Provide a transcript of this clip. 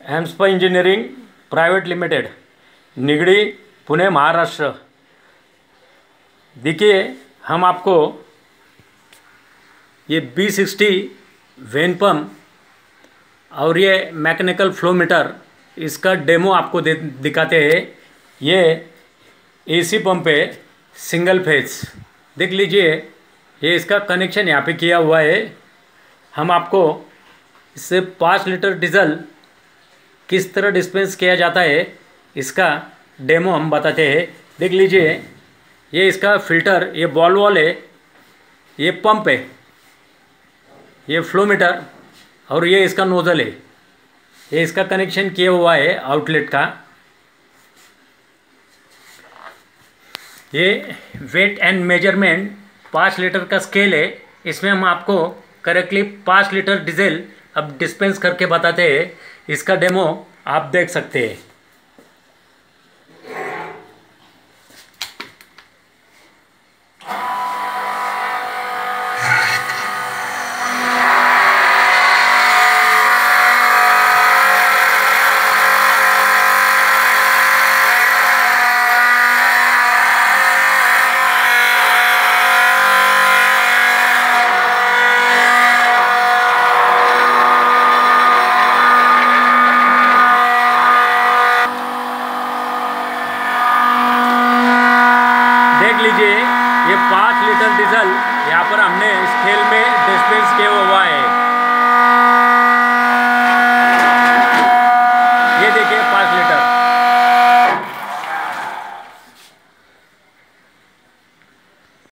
एम्स्पा engineering private limited, Nigdi, Pune, Maharashtra. देखिए, हम आपको ये B60 वेन पम्प और ये मैकेनिकल फ्लो मीटर, इसका डेमो आपको दिखाते हैं। ये AC पंप है, सिंगल फेज। देख लीजिए, ये इसका कनेक्शन यहाँ पे किया हुआ है। हम आपको इससे 5 लीटर डीजल किस तरह डिस्पेंस किया जाता है, इसका डेमो हम बताते हैं। देख लीजिए, ये इसका फिल्टर, ये बॉल वॉल है, ये पंप है, ये फ्लो मीटर और ये इसका नोजल है। ये इसका कनेक्शन किया हुआ है आउटलेट का। ये वेट एंड मेजरमेंट 5 लीटर का स्केल है। इसमें हम आपको करेक्टली 5 लीटर डीजल अब डिस्पेंस करके बताते हैं। इसका डेमो आप देख सकते हैं।